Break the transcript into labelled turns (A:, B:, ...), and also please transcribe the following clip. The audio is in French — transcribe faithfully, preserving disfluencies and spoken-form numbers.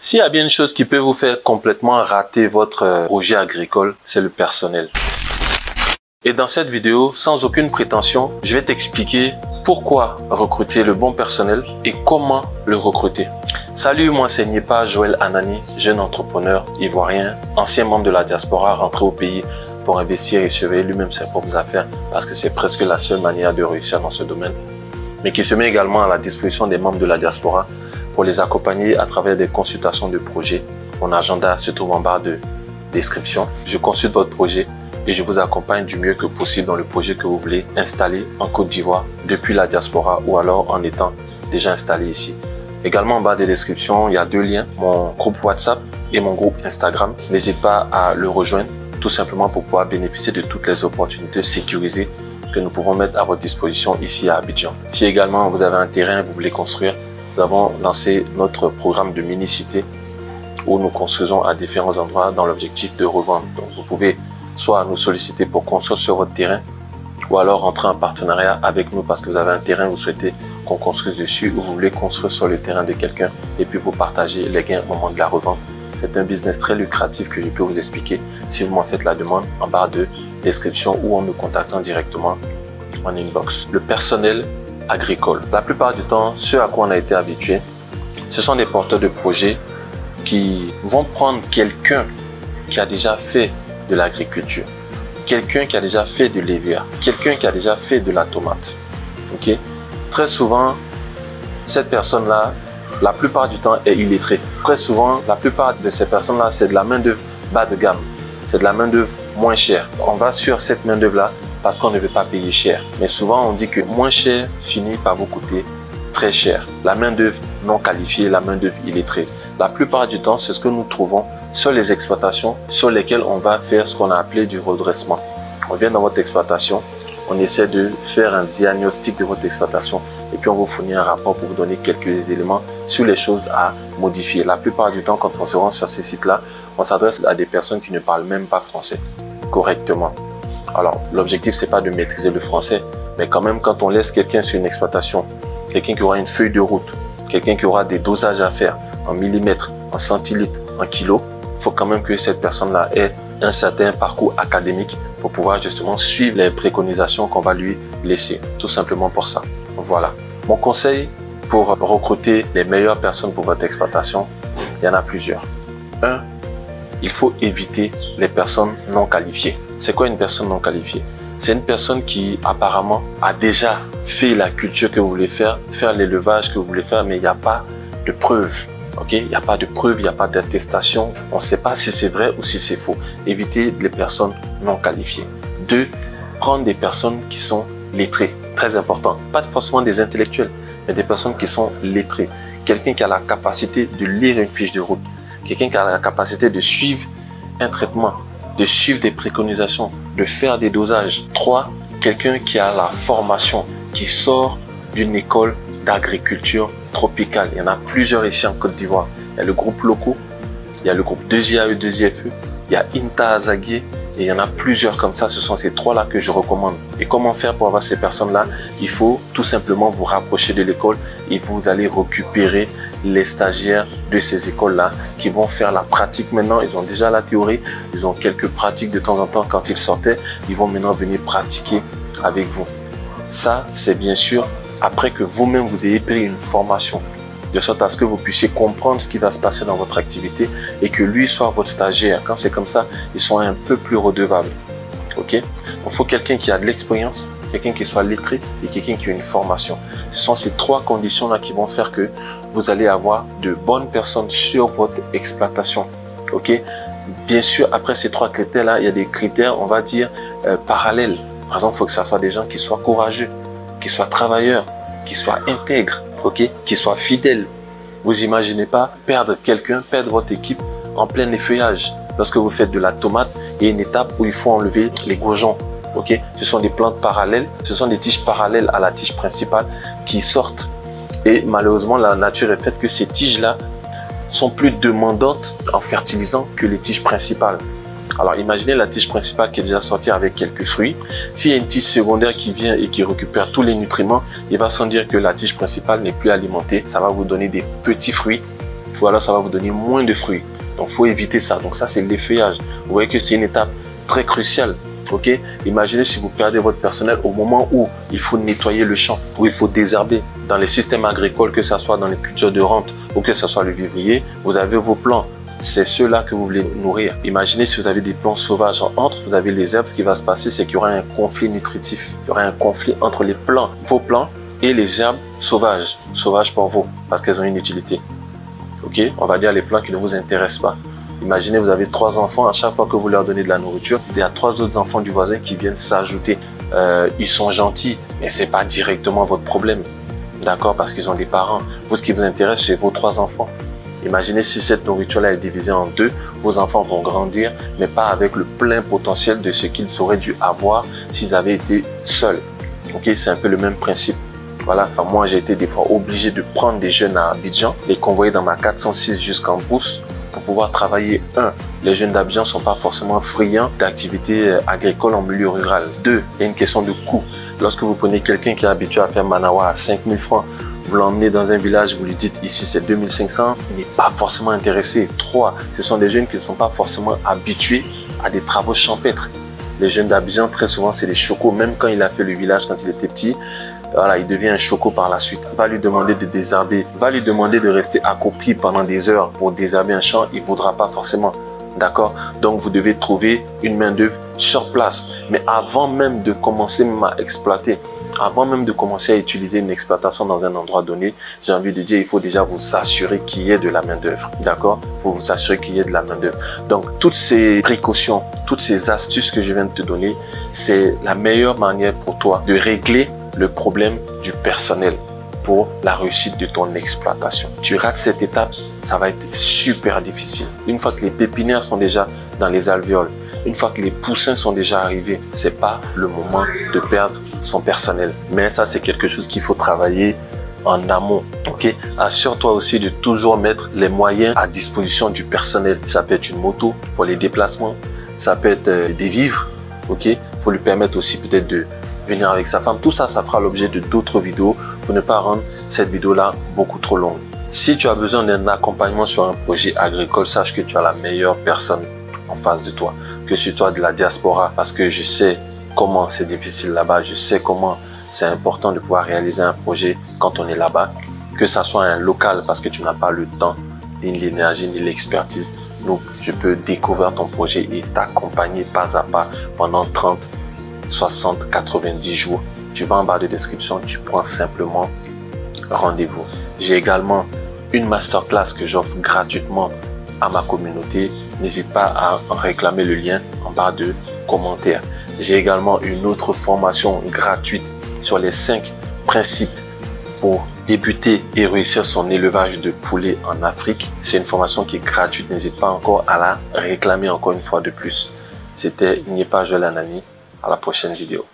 A: S'il y a bien une chose qui peut vous faire complètement rater votre projet agricole, c'est le personnel. Et dans cette vidéo, sans aucune prétention, je vais t'expliquer pourquoi recruter le bon personnel et comment le recruter. Salut, moi c'est Nyepa Joël Anani, jeune entrepreneur ivoirien, ancien membre de la diaspora rentré au pays pour investir et surveiller lui-même ses propres affaires parce que c'est presque la seule manière de réussir dans ce domaine, mais qui se met également à la disposition des membres de la diaspora pour les accompagner à travers des consultations de projets. Mon agenda se trouve en barre de description. Je consulte votre projet et je vous accompagne du mieux que possible dans le projet que vous voulez installer en Côte d'Ivoire depuis la diaspora ou alors en étant déjà installé ici. Également en bas de description, il y a deux liens, mon groupe WhatsApp et mon groupe Instagram. N'hésitez pas à le rejoindre tout simplement pour pouvoir bénéficier de toutes les opportunités sécurisées que nous pouvons mettre à votre disposition ici à Abidjan. Si également vous avez un terrain et vous voulez construire, nous avons lancé notre programme de mini-cité où nous construisons à différents endroits dans l'objectif de revendre. Donc vous pouvez soit nous solliciter pour construire sur votre terrain ou alors rentrer en partenariat avec nous parce que vous avez un terrain, vous souhaitez qu'on construise dessus ou vous voulez construire sur le terrain de quelqu'un et puis vous partagez les gains au moment de la revente. C'est un business très lucratif que je peux vous expliquer si vous m'en faites la demande en barre de description ou en me contactant directement en inbox. Le personnel agricole. La plupart du temps, ceux à quoi on a été habitué, ce sont des porteurs de projets qui vont prendre quelqu'un qui a déjà fait de l'agriculture, quelqu'un qui a déjà fait de l'E-V A, quelqu'un qui a déjà fait de la tomate. Ok? Très souvent, cette personne-là, la plupart du temps, est illettrée. Très souvent, la plupart de ces personnes-là, c'est de la main-d'œuvre bas de gamme. C'est de la main-d'œuvre moins chère. On va sur cette main-d'œuvre-là parce qu'on ne veut pas payer cher. Mais souvent, on dit que moins cher finit par vous coûter très cher. La main-d'œuvre non qualifiée, la main-d'œuvre illettrée. La plupart du temps, c'est ce que nous trouvons sur les exploitations sur lesquelles on va faire ce qu'on a appelé du redressement. On vient dans votre exploitation, on essaie de faire un diagnostic de votre exploitation et puis on vous fournit un rapport pour vous donner quelques éléments sur les choses à modifier. La plupart du temps, quand on se rend sur ces sites-là, on s'adresse à des personnes qui ne parlent même pas français correctement. Alors, l'objectif, c'est pas de maîtriser le français, mais quand même, quand on laisse quelqu'un sur une exploitation, quelqu'un qui aura une feuille de route, quelqu'un qui aura des dosages à faire en millimètres, en centilitres, en kilos, il faut quand même que cette personne-là ait un certain parcours académique pour pouvoir justement suivre les préconisations qu'on va lui laisser. Tout simplement pour ça. Voilà. Mon conseil pour recruter les meilleures personnes pour votre exploitation, il y en a plusieurs. Un, il faut éviter les personnes non qualifiées. C'est quoi une personne non qualifiée? C'est une personne qui apparemment a déjà fait la culture que vous voulez faire, faire l'élevage que vous voulez faire, mais il n'y a pas de preuves. Ok, il n'y a pas de preuve, il n'y a pas d'attestation. On ne sait pas si c'est vrai ou si c'est faux. Évitez les personnes non qualifiées. Deux, prendre des personnes qui sont lettrées. Très important. Pas forcément des intellectuels, mais des personnes qui sont lettrées. Quelqu'un qui a la capacité de lire une fiche de route. Quelqu'un qui a la capacité de suivre un traitement, de suivre des préconisations, de faire des dosages. Trois, quelqu'un qui a la formation, qui sort d'une école d'agriculture tropicale. Il y en a plusieurs ici en Côte d'Ivoire. Il y a le groupe Loco, il y a le groupe deux I A E, deux I F E, il y a Inta Azaguié et il y en a plusieurs comme ça. Ce sont ces trois-là que je recommande. Et comment faire pour avoir ces personnes-là? Il faut tout simplement vous rapprocher de l'école et vous allez récupérer les stagiaires de ces écoles-là qui vont faire la pratique maintenant. Ils ont déjà la théorie, ils ont quelques pratiques de temps en temps quand ils sortaient. Ils vont maintenant venir pratiquer avec vous. Ça, c'est bien sûr après que vous-même vous ayez pris une formation, de sorte à ce que vous puissiez comprendre ce qui va se passer dans votre activité et que lui soit votre stagiaire. Quand c'est comme ça, ils sont un peu plus redevables. Ok? Il faut quelqu'un qui a de l'expérience, quelqu'un qui soit lettré et quelqu'un qui a une formation. Ce sont ces trois conditions-là qui vont faire que vous allez avoir de bonnes personnes sur votre exploitation. Ok? Bien sûr, après ces trois critères-là, il y a des critères, on va dire, euh, parallèles. Par exemple, il faut que ça soit des gens qui soient courageux, qui soient travailleurs, qui soient intègres, ok, qui soient fidèles. Vous imaginez pas perdre quelqu'un, perdre votre équipe en plein effeuillage. Lorsque vous faites de la tomate, il y a une étape où il faut enlever les gourjons. Ok, ce sont des plantes parallèles, ce sont des tiges parallèles à la tige principale qui sortent. Et malheureusement, la nature est faite que ces tiges-là sont plus demandantes en fertilisant que les tiges principales. Alors imaginez la tige principale qui est déjà sortie avec quelques fruits. S'il y a une tige secondaire qui vient et qui récupère tous les nutriments, il va sans dire que la tige principale n'est plus alimentée. Ça va vous donner des petits fruits Voilà, ça va vous donner moins de fruits. Donc, il faut éviter ça. Donc, ça, c'est l'effeuillage. Vous voyez que c'est une étape très cruciale. Ok, imaginez si vous perdez votre personnel au moment où il faut nettoyer le champ, où il faut désherber. Dans les systèmes agricoles, que ce soit dans les cultures de rente ou que ce soit le vivrier, vous avez vos plants. C'est ceux-là que vous voulez nourrir. Imaginez si vous avez des plants sauvages entre, vous avez les herbes, ce qui va se passer, c'est qu'il y aura un conflit nutritif. Il y aura un conflit entre les plants, vos plants et les herbes sauvages. Sauvages pour vous, parce qu'elles ont une utilité. Ok, on va dire les plants qui ne vous intéressent pas. Imaginez, vous avez trois enfants, à chaque fois que vous leur donnez de la nourriture, il y a trois autres enfants du voisin qui viennent s'ajouter. Euh, ils sont gentils, mais c'est pas directement votre problème. D'accord? Parce qu'ils ont des parents. Vous, ce qui vous intéresse, c'est vos trois enfants. Imaginez si cette nourriture-là est divisée en deux, vos enfants vont grandir, mais pas avec le plein potentiel de ce qu'ils auraient dû avoir s'ils avaient été seuls. Ok? C'est un peu le même principe. Voilà, enfin, moi j'ai été des fois obligé de prendre des jeunes à Abidjan, les convoyer dans ma quatre cent six jusqu'en Brousse, pour pouvoir travailler. Un, les jeunes d'Abidjan ne sont pas forcément friands d'activités agricoles en milieu rural. Deux, il y a une question de coût. Lorsque vous prenez quelqu'un qui est habitué à faire manawa à cinq mille francs, vous l'emmenez dans un village, vous lui dites ici c'est deux mille cinq cents, il n'est pas forcément intéressé. Trois, ce sont des jeunes qui ne sont pas forcément habitués à des travaux champêtres. Les jeunes d'Abidjan, très souvent, c'est des chocos. Même quand il a fait le village quand il était petit, voilà, il devient un choco par la suite. Va lui demander de désherber, va lui demander de rester accroupi pendant des heures pour désherber un champ, il ne voudra pas forcément. D'accord? Donc, vous devez trouver une main-d'œuvre sur place. Mais avant même de commencer à exploiter, avant même de commencer à utiliser une exploitation dans un endroit donné, j'ai envie de dire, il faut déjà vous assurer qu'il y ait de la main-d'œuvre. D'accord? Il faut vous assurer qu'il y ait de la main-d'œuvre. Donc, toutes ces précautions, toutes ces astuces que je viens de te donner, c'est la meilleure manière pour toi de régler le problème du personnel pour la réussite de ton exploitation. Tu rates cette étape, ça va être super difficile. Une fois que les pépinières sont déjà dans les alvéoles, une fois que les poussins sont déjà arrivés, c'est pas le moment de perdre son personnel. Mais ça, c'est quelque chose qu'il faut travailler en amont. Ok, assure-toi aussi de toujours mettre les moyens à disposition du personnel. Ça peut être une moto pour les déplacements, ça peut être euh, des vivres. Ok, faut lui permettre aussi peut-être de venir avec sa femme. Tout ça, ça fera l'objet de d'autres vidéos pour ne pas rendre cette vidéo-là beaucoup trop longue. Si tu as besoin d'un accompagnement sur un projet agricole, sache que tu as la meilleure personne en face de toi. Que sur toi de la diaspora, parce que je sais comment c'est difficile là-bas, je sais comment c'est important de pouvoir réaliser un projet quand on est là-bas. Que ça soit un local, parce que tu n'as pas le temps, ni l'énergie, ni l'expertise. Donc, je peux découvrir ton projet et t'accompagner pas à pas pendant trente, soixante, quatre-vingt-dix jours. Tu vas en barre de description, tu prends simplement rendez-vous. J'ai également une masterclass que j'offre gratuitement à ma communauté. N'hésite pas à en réclamer le lien en barre de commentaires. J'ai également une autre formation gratuite sur les cinq principes pour débuter et réussir son élevage de poulets en Afrique. C'est une formation qui est gratuite. N'hésite pas encore à la réclamer encore une fois de plus. C'était Nyepa Joel Anani. À la prochaine vidéo.